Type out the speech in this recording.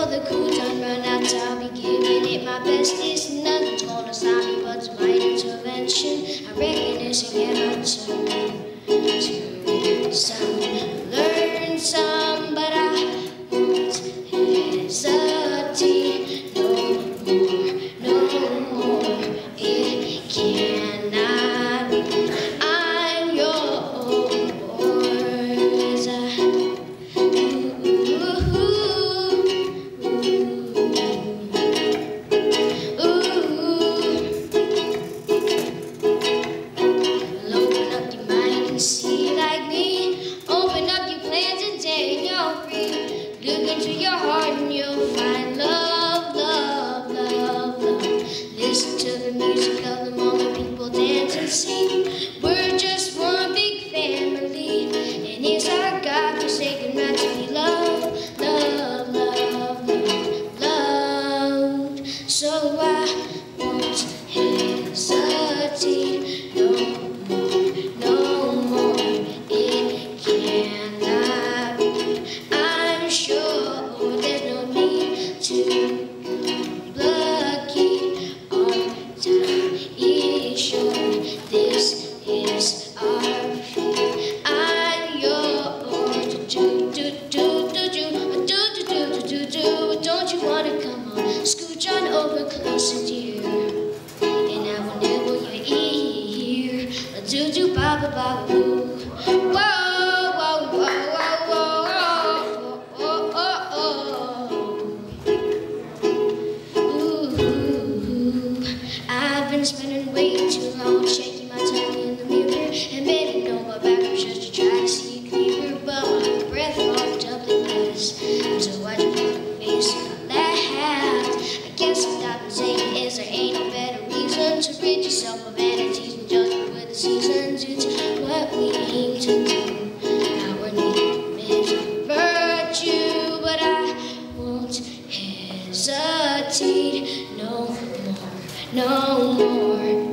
the cool done run out, I'll be giving it my best. It's nothing's gonna stop me but divine intervention. I reckon it's a get to some, learn some, but I won't hesitate no more. It cannot be. I'm yours. See like me, open up your plans and day you're free. Look into your heart and you'll find love, love, love, love. Listen to the music of the moment, people dance and sing. We're just one big family, and it's our God-forsaken right to be loved, loved, loved, loved, loved. So I won't hesitate no more. This is our fate. I'm yours. Don't you wanna come on? Scooch on over closer, dear, and I will nibble your ear. Do do ba ba ba boo. Whoa whoa whoa whoa whoa oh oh oh. Ooh, I've been spending way too long shaking my tongue in the mirror, and maybe no my back was just to try to see it clearer, but my breath fogged up like this. So why'd you put your face on that hat? I guess what I've been saying is there ain't no better reason to rid yourself of vanities and judgment with the seasons. It's what we aim to do. Our name is virtue, but I won't hesitate no more, no more.